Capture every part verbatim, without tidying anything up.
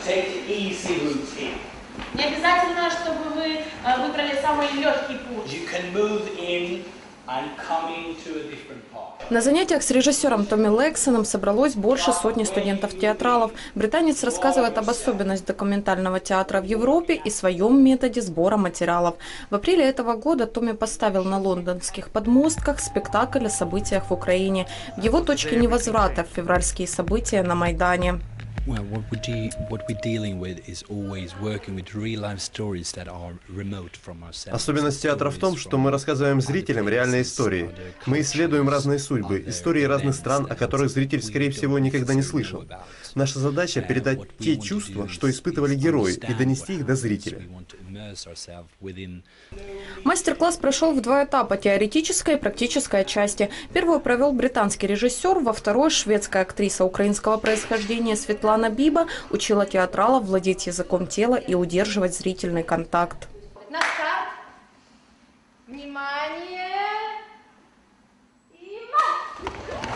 Не обязательно, чтобы вы выбрали самый легкий путь. На занятиях с режиссером Томми Лексоном собралось больше сотни студентов-театралов. Британец рассказывает об особенностях документального театра в Европе и своем методе сбора материалов. В апреле этого года Томми поставил на лондонских подмостках спектакль о событиях в Украине. В его точке невозврата – февральские события на Майдане. Well, what we do, what we're dealing with is always working with real life stories that are remote from ourselves. Особенность театра в том, что мы рассказываем зрителям реальные истории. Мы исследуем разные судьбы, истории разных стран, о которых зритель, скорее всего, никогда не слышал. Наша задача — передать те чувства, что испытывали герои, и донести их до зрителя. Мастер-класс прошел в два этапа – теоретическая и практическая части. Первую провел британский режиссер, во второй – шведская актриса украинского происхождения Светлана Биба учила театралов владеть языком тела и удерживать зрительный контакт. На старт. Внимание. И марш!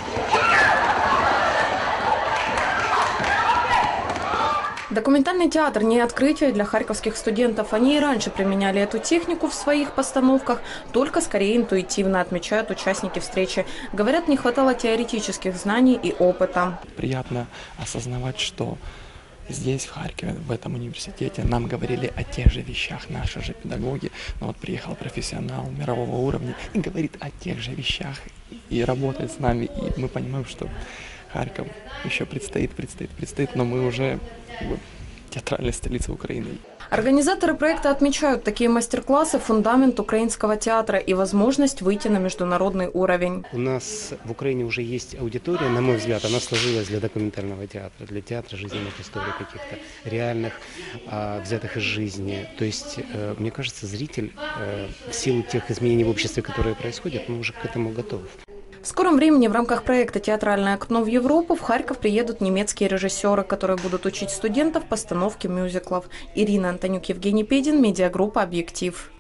Документальный театр – не открытие для харьковских студентов. Они и раньше применяли эту технику в своих постановках, только скорее интуитивно, отмечают участники встречи. Говорят, не хватало теоретических знаний и опыта. Приятно осознавать, что здесь, в Харькове, в этом университете, нам говорили о тех же вещах наши же педагоги. Но вот приехал профессионал мирового уровня и говорит о тех же вещах, и работает с нами. И мы понимаем, что Харьков еще предстоит, предстоит, предстоит, но мы уже театральной столицы Украины. Организаторы проекта отмечают, такие мастер-классы – фундамент украинского театра и возможность выйти на международный уровень. У нас в Украине уже есть аудитория, на мой взгляд, она сложилась для документального театра, для театра жизненных историй каких-то реальных, а, взятых из жизни. То есть, э, мне кажется, зритель э, в силу тех изменений в обществе, которые происходят, мы уже к этому готовы. В скором времени в рамках проекта «Театральное окно в Европу» в Харьков приедут немецкие режиссеры, которые будут учить студентов постановке мюзиклов. Ирина Антонюк, Евгений Педин, медиагруппа «Объектив».